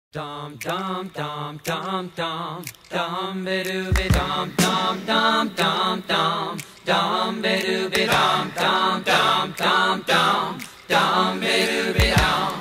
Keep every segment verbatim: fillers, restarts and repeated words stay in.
Dum dum dum dum dum dum be doo be dum dum dum dum dum dum be doo be dum dum dum dum dum dum be doo be dum.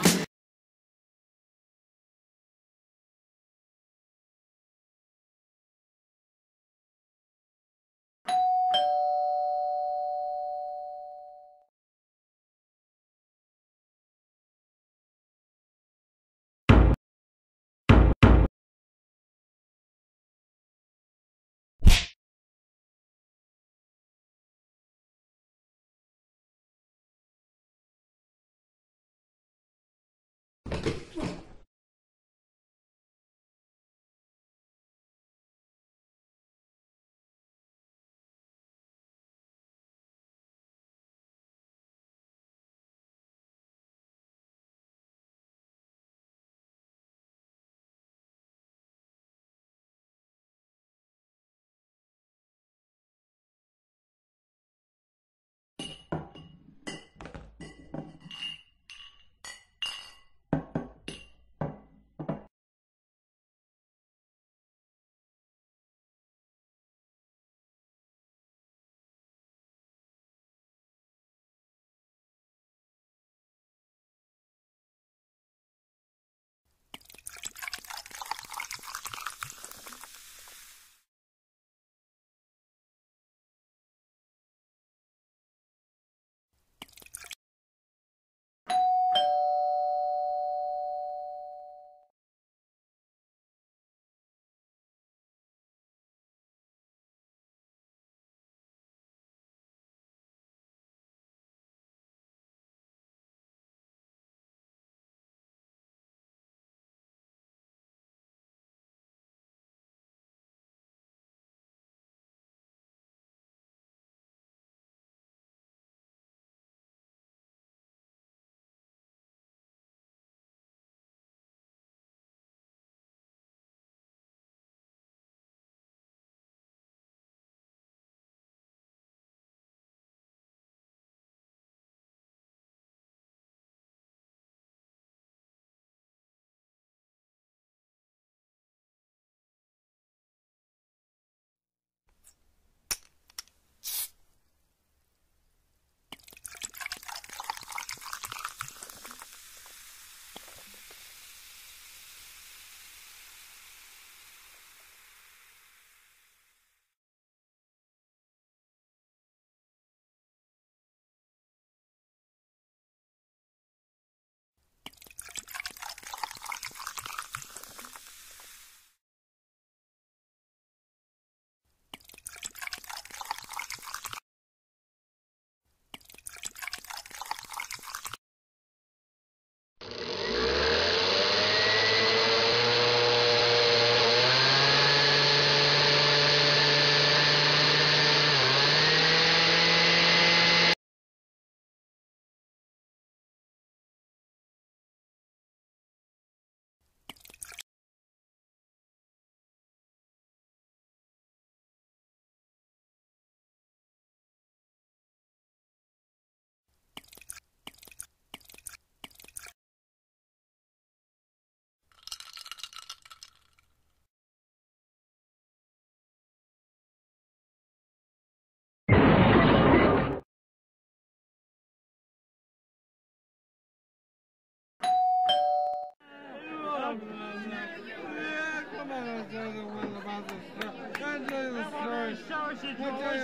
Did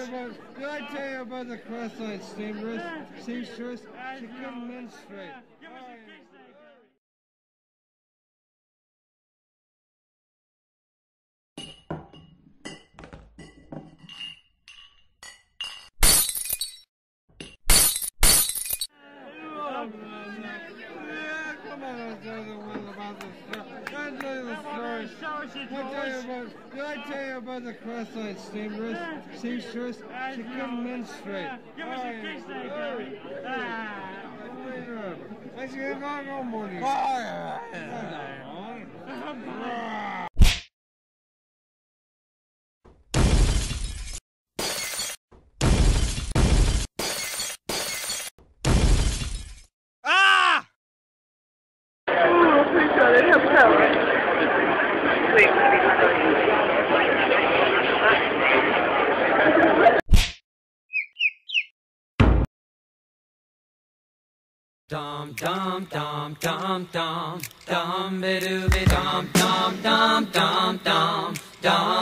I tell you about the cross-eyed seamstress? Seamstress? She couldn't menstruate. Come on, I'll tell you the one about the story. I'll tell you the story. I'll tell you about, did I tell you about the cross-eyed seamstress? Seamstress? She couldn't menstruate. Give us a kiss there, Gary. I said, no, no morning. Ah! Oh, pretty sure they have power. Dum dum dum dum dum dum be doo be dum dum dum dum dum dum